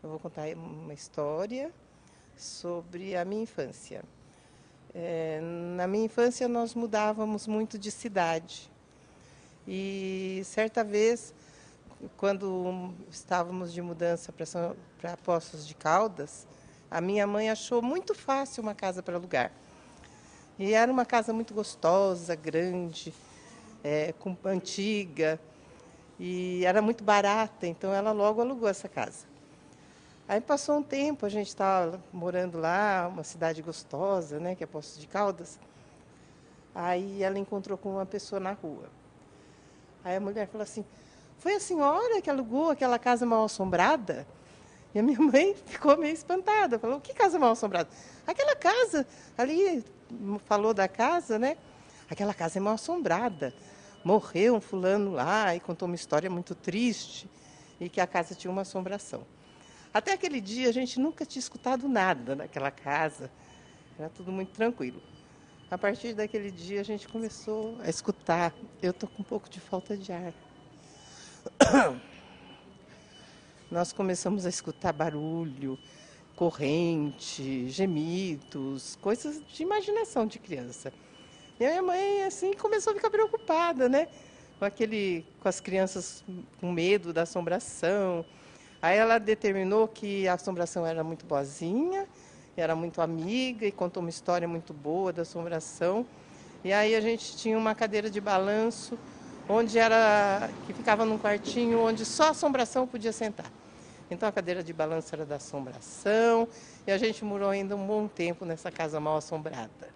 Eu vou contar uma história sobre a minha infância. Na minha infância, nós mudávamos muito de cidade. E certa vez, quando estávamos de mudança para Poços de Caldas, a minha mãe achou muito fácil uma casa para alugar. E era uma casa muito gostosa, grande, antiga, e era muito barata, então ela logo alugou essa casa. Aí passou um tempo, a gente estava morando lá, uma cidade gostosa, né, que é Poços de Caldas. Aí ela encontrou com uma pessoa na rua. Aí a mulher falou assim: foi a senhora que alugou aquela casa mal assombrada? E a minha mãe ficou meio espantada, falou: que casa mal assombrada? Aquela casa ali, falou da casa, né? Aquela casa é mal assombrada. Morreu um fulano lá e contou uma história muito triste e que a casa tinha uma assombração. Até aquele dia a gente nunca tinha escutado nada naquela casa, era tudo muito tranquilo. A partir daquele dia a gente começou a escutar. Eu estou com um pouco de falta de ar. Nós começamos a escutar barulho, corrente, gemidos, coisas de imaginação de criança. E a minha mãe, assim, começou a ficar preocupada, né? Com as crianças com medo da assombração. Aí ela determinou que a assombração era muito boazinha, era muito amiga e contou uma história muito boa da assombração. E aí a gente tinha uma cadeira de balanço que ficava num quartinho onde só a assombração podia sentar. Então a cadeira de balanço era da assombração e a gente morou ainda um bom tempo nessa casa mal assombrada.